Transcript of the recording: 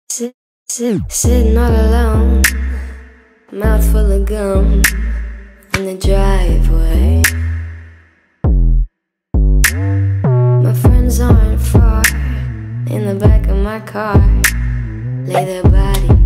Sitting all alone, mouth full of gum in the driveway. My friends aren't far, in the back of my car, lay their body